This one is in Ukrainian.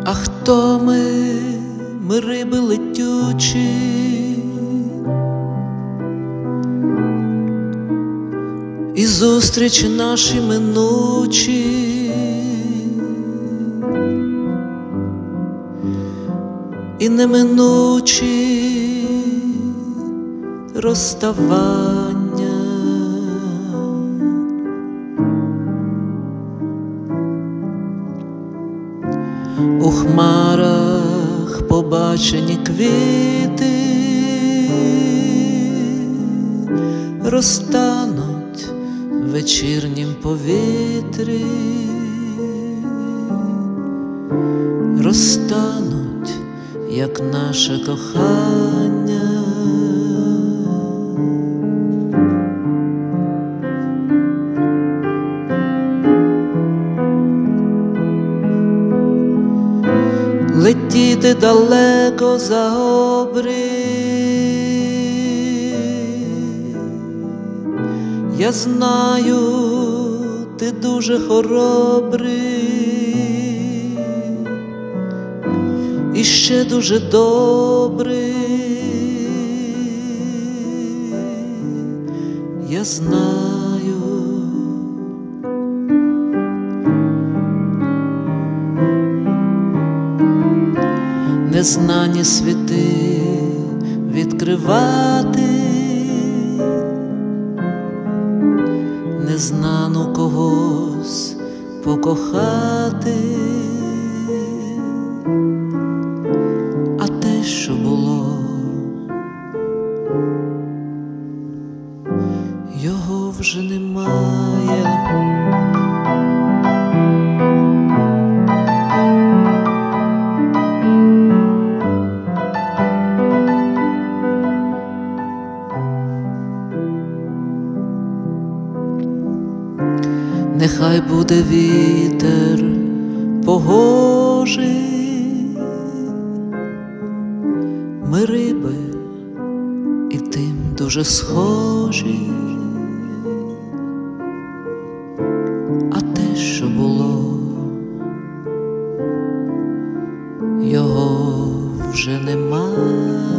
А хто ми? Ми риби летючі, і зустрічі наші минучі, і неминучі розставання. У хмарах побачені квіти розтануть в вечірнім повітрі, розтануть, як наше кохання. Летіти далеко за обрій, я знаю, ти дуже хоробрий і ще дуже добрий, я знаю. Незнані світи відкривати, незнану когось покохати, а те, що було, його вже немає. Нехай буде вітер погожий, ми риби і тим дуже схожі, а те, що було, його вже немає.